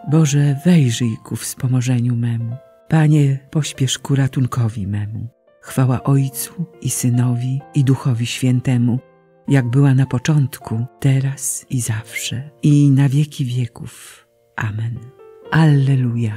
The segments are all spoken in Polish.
Boże, wejrzyj ku wspomożeniu memu. Panie, pośpiesz ku ratunkowi memu. Chwała Ojcu i Synowi, i Duchowi Świętemu, jak była na początku, teraz i zawsze, i na wieki wieków. Amen. Alleluja.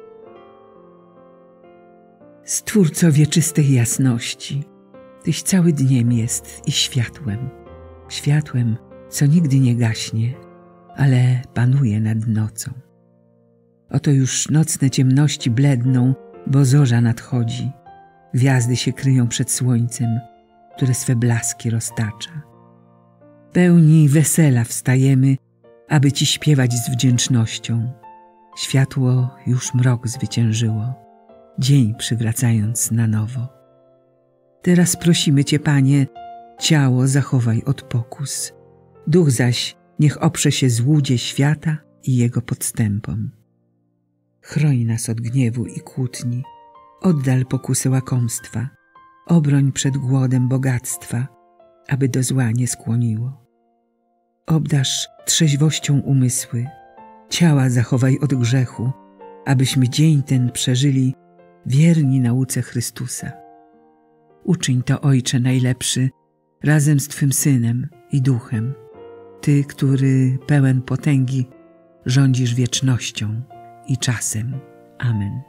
Stwórco wieczystej jasności, Tyś cały dniem jest i światłem. Światłem, co nigdy nie gaśnie, ale panuje nad nocą. Oto już nocne ciemności bledną, bo zorza nadchodzi. Gwiazdy się kryją przed słońcem, które swe blaski roztacza. Pełni wesela wstajemy, aby Ci śpiewać z wdzięcznością. Światło już mrok zwyciężyło, dzień przywracając na nowo. Teraz prosimy Cię, Panie, ciało zachowaj od pokus, duch zaś niech oprze się złudzie świata i jego podstępom. Chroń nas od gniewu i kłótni, oddal pokusę łakomstwa, obroń przed głodem bogactwa, aby do zła nie skłoniło. Obdarz trzeźwością umysły, ciała zachowaj od grzechu, abyśmy dzień ten przeżyli wierni nauce Chrystusa. Uczyń to, Ojcze najlepszy, razem z Twym Synem i Duchem, Ty, który pełen potęgi rządzisz wiecznością i czasem. Amen.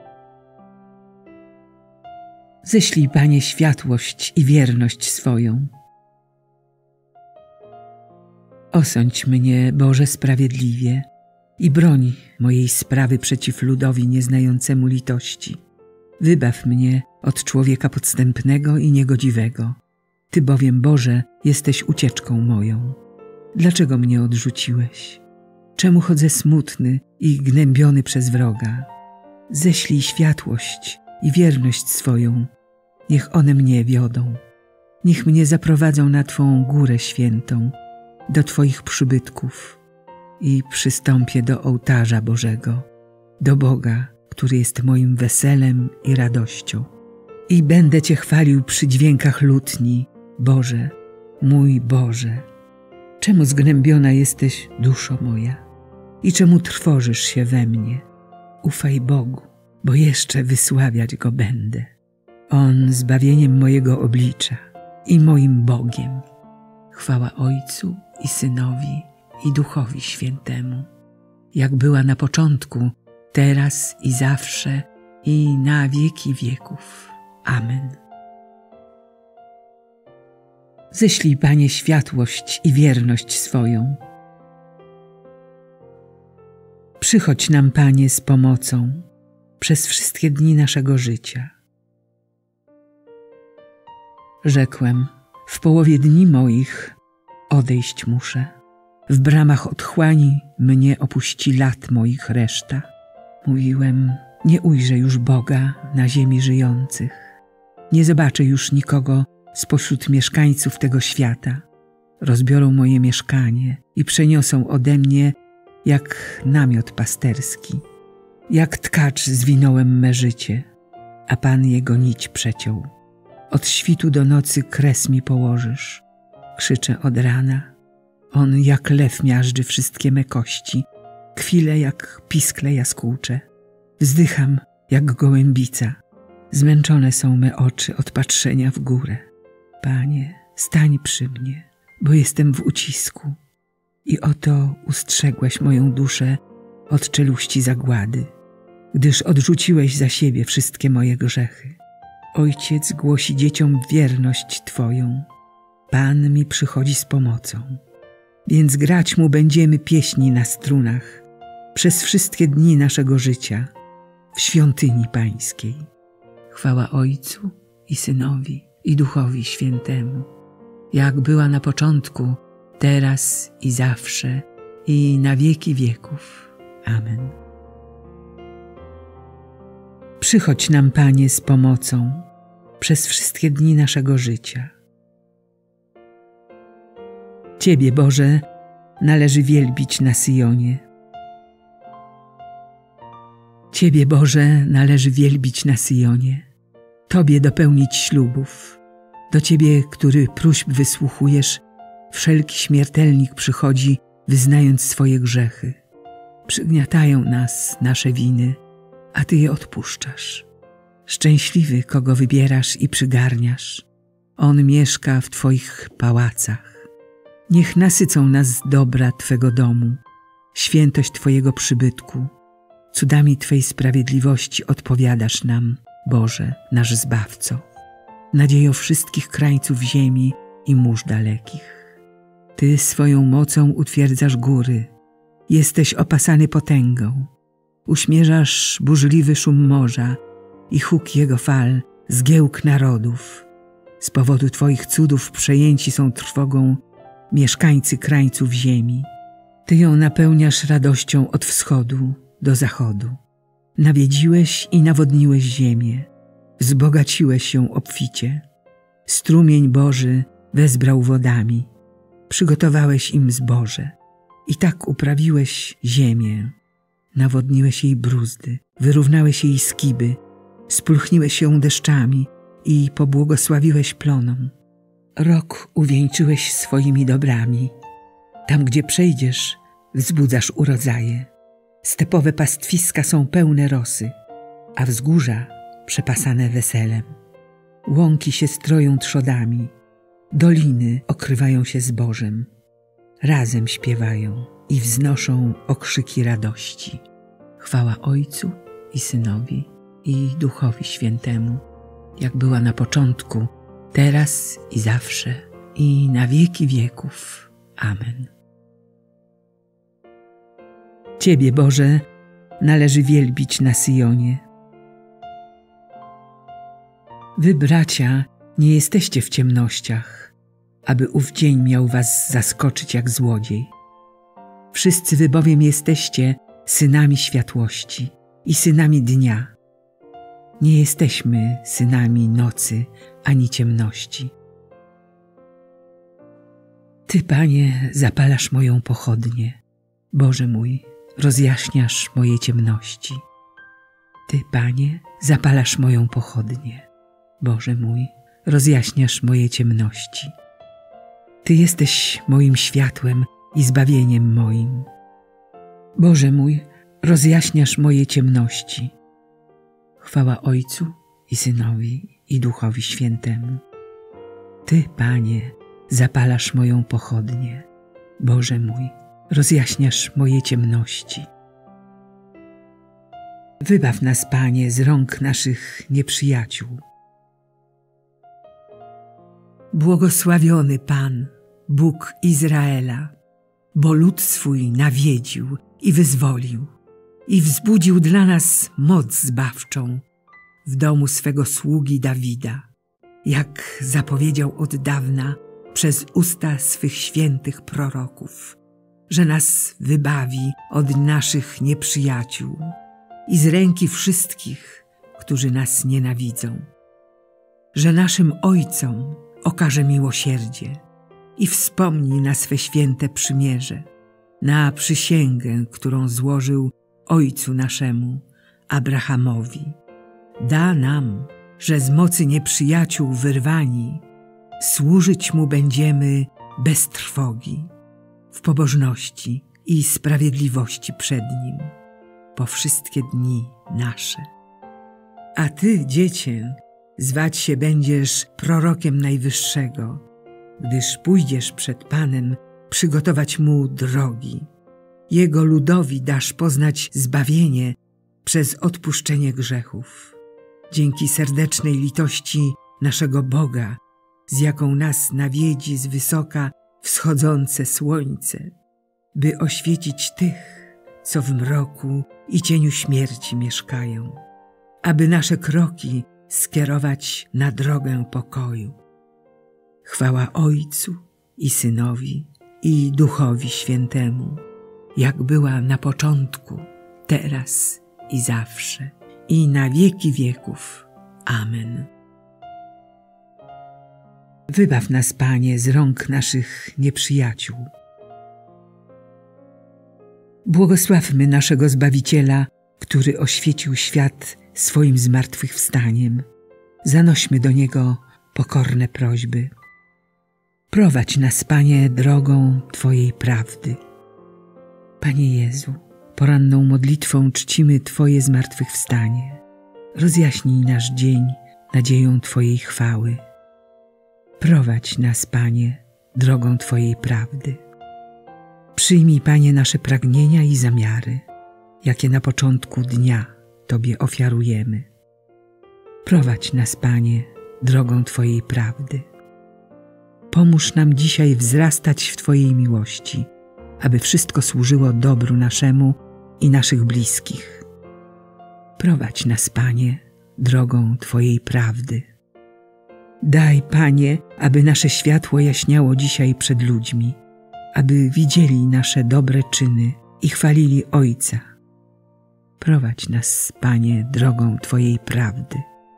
Ześlij, Panie, światłość i wierność swoją. Osądź mnie, Boże, sprawiedliwie i broń mojej sprawy przeciw ludowi nieznającemu litości. Wybaw mnie od człowieka podstępnego i niegodziwego. Ty bowiem, Boże, jesteś ucieczką moją. Dlaczego mnie odrzuciłeś? Czemu chodzę smutny i gnębiony przez wroga? Ześlij światłość i wierność swoją, niech one mnie wiodą. Niech mnie zaprowadzą na Twą górę świętą, do Twoich przybytków i przystąpię do ołtarza Bożego, do Boga, który jest moim weselem i radością. I będę Cię chwalił przy dźwiękach lutni, Boże, mój Boże. Czemu zgnębiona jesteś, duszo moja? I czemu trwożysz się we mnie? Ufaj Bogu, bo jeszcze wysławiać Go będę. On zbawieniem mojego oblicza i moim Bogiem. Chwała Ojcu i Synowi, i Duchowi Świętemu, jak była na początku, teraz i zawsze, i na wieki wieków. Amen. Ześlij, Panie, światłość i wierność swoją. Przychodź nam, Panie, z pomocą przez wszystkie dni naszego życia. Rzekłem, w połowie dni moich odejść muszę. W bramach otchłani mnie opuści lat moich reszta. Mówiłem, nie ujrzę już Boga na ziemi żyjących. Nie zobaczę już nikogo spośród mieszkańców tego świata. Rozbiorą moje mieszkanie i przeniosą ode mnie jak namiot pasterski. Jak tkacz zwinąłem me życie, a Pan jego nić przeciął. Od świtu do nocy kres mi położysz. Krzyczę od rana. On jak lew miażdży wszystkie me kości. Kwilę jak piskle jaskółcze. Wzdycham jak gołębica. Zmęczone są me oczy od patrzenia w górę. Panie, stań przy mnie, bo jestem w ucisku. I oto ustrzegłeś moją duszę od czeluści zagłady, gdyż odrzuciłeś za siebie wszystkie moje grzechy. Ojciec głosi dzieciom wierność Twoją. Pan mi przychodzi z pomocą. Więc grać Mu będziemy pieśni na strunach przez wszystkie dni naszego życia w świątyni Pańskiej. Chwała Ojcu i Synowi, i Duchowi Świętemu, jak była na początku, teraz i zawsze, i na wieki wieków. Amen. Przychodź nam, Panie, z pomocą przez wszystkie dni naszego życia. Ciebie, Boże, należy wielbić na Syjonie. Ciebie, Boże, należy wielbić na Syjonie, Tobie dopełnić ślubów. Do Ciebie, który próśb wysłuchujesz, wszelki śmiertelnik przychodzi, wyznając swoje grzechy. Przygniatają nas nasze winy, a Ty je odpuszczasz. Szczęśliwy, kogo wybierasz i przygarniasz. On mieszka w Twoich pałacach. Niech nasycą nas dobra Twego domu, świętość Twojego przybytku. Cudami Twej sprawiedliwości odpowiadasz nam, Boże, nasz Zbawco. Nadziejo wszystkich krańców ziemi i mórz dalekich. Ty swoją mocą utwierdzasz góry. Jesteś opasany potęgą. Uśmierzasz burzliwy szum morza i huk jego fal, zgiełk narodów. Z powodu Twoich cudów przejęci są trwogą mieszkańcy krańców ziemi. Ty ją napełniasz radością od wschodu do zachodu. Nawiedziłeś i nawodniłeś ziemię. Wzbogaciłeś ją obficie. Strumień Boży wezbrał wodami. Przygotowałeś im zboże. I tak uprawiłeś ziemię. Nawodniłeś jej bruzdy, wyrównałeś jej skiby, spulchniłeś ją deszczami i pobłogosławiłeś plonom. Rok uwieńczyłeś swoimi dobrami. Tam, gdzie przejdziesz, wzbudzasz urodzaje. Stepowe pastwiska są pełne rosy, a wzgórza przepasane weselem. Łąki się stroją trzodami, doliny okrywają się zbożem. Razem śpiewają i wznoszą okrzyki radości. Chwała Ojcu i Synowi i Duchowi Świętemu, jak była na początku, teraz i zawsze, i na wieki wieków. Amen. Ciebie, Boże, należy wielbić na Syjonie. Wy, bracia, nie jesteście w ciemnościach, aby ów dzień miał was zaskoczyć jak złodziej. Wszyscy wy bowiem jesteście synami światłości i synami dnia. Nie jesteśmy synami nocy ani ciemności. Ty, Panie, zapalasz moją pochodnię. Boże mój, rozjaśniasz moje ciemności. Ty, Panie, zapalasz moją pochodnię. Boże mój, rozjaśniasz moje ciemności. Ty jesteś moim światłem i zbawieniem moim. Boże mój, rozjaśniasz moje ciemności. Chwała Ojcu i Synowi i Duchowi Świętemu. Ty, Panie, zapalasz moją pochodnię. Boże mój, rozjaśniasz moje ciemności. Wybaw nas, Panie, z rąk naszych nieprzyjaciół. Błogosławiony Pan, Bóg Izraela, bo lud swój nawiedził i wyzwolił i wzbudził dla nas moc zbawczą w domu swego sługi Dawida, jak zapowiedział od dawna przez usta swych świętych proroków, że nas wybawi od naszych nieprzyjaciół i z ręki wszystkich, którzy nas nienawidzą, że naszym ojcom okaże miłosierdzie i wspomni na swe święte przymierze, na przysięgę, którą złożył ojcu naszemu, Abrahamowi. Da nam, że z mocy nieprzyjaciół wyrwani, służyć mu będziemy bez trwogi, w pobożności i sprawiedliwości przed nim, po wszystkie dni nasze. A ty, dziecię, zwać się będziesz prorokiem Najwyższego, gdyż pójdziesz przed Panem przygotować Mu drogi. Jego ludowi dasz poznać zbawienie przez odpuszczenie grzechów. Dzięki serdecznej litości naszego Boga, z jaką nas nawiedzi z wysoka wschodzące słońce, by oświecić tych, co w mroku i cieniu śmierci mieszkają, aby nasze kroki skierować na drogę pokoju. Chwała Ojcu i Synowi i Duchowi Świętemu, jak była na początku, teraz i zawsze, i na wieki wieków. Amen. Wybaw nas, Panie, z rąk naszych nieprzyjaciół. Błogosławmy naszego Zbawiciela, który oświecił świat swoim zmartwychwstaniem. Zanośmy do Niego pokorne prośby. Prowadź nas, Panie, drogą Twojej prawdy. Panie Jezu, Poranną modlitwą czcimy Twoje zmartwychwstanie. Rozjaśnij nasz dzień nadzieją Twojej chwały. Prowadź nas, Panie, drogą Twojej prawdy. Przyjmij, Panie, nasze pragnienia i zamiary, jakie na początku dnia Tobie ofiarujemy. Prowadź nas, Panie, drogą Twojej prawdy. Pomóż nam dzisiaj wzrastać w Twojej miłości, aby wszystko służyło dobru naszemu i naszych bliskich. Prowadź nas, Panie, drogą Twojej prawdy. Daj, Panie, aby nasze światło jaśniało dzisiaj przed ludźmi, aby widzieli nasze dobre czyny i chwalili Ojca. Prowadź nas, Panie, drogą Twojej prawdy.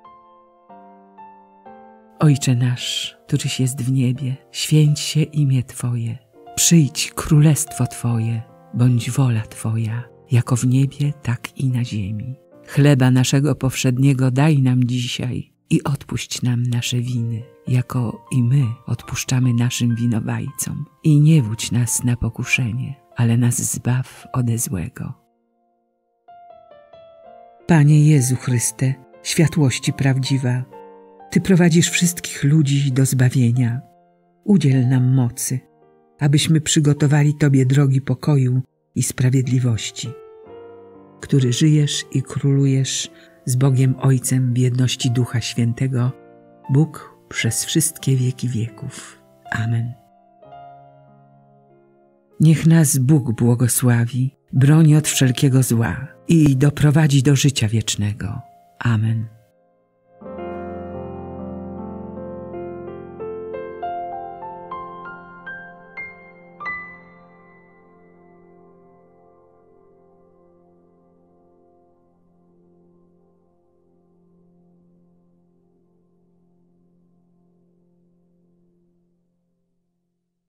Ojcze nasz, któryś jest w niebie, święć się imię Twoje. Przyjdź królestwo Twoje, bądź wola Twoja, jako w niebie, tak i na ziemi. Chleba naszego powszedniego daj nam dzisiaj i odpuść nam nasze winy, jako i my odpuszczamy naszym winowajcom. I nie wódź nas na pokuszenie, ale nas zbaw ode złego. Panie Jezu Chryste, światłości prawdziwa, Ty prowadzisz wszystkich ludzi do zbawienia. Udziel nam mocy, abyśmy przygotowali Tobie drogi pokoju i sprawiedliwości, który żyjesz i królujesz z Bogiem Ojcem w jedności Ducha Świętego, Bóg przez wszystkie wieki wieków. Amen. Niech nas Bóg błogosławi, broni od wszelkiego zła i doprowadzi do życia wiecznego. Amen.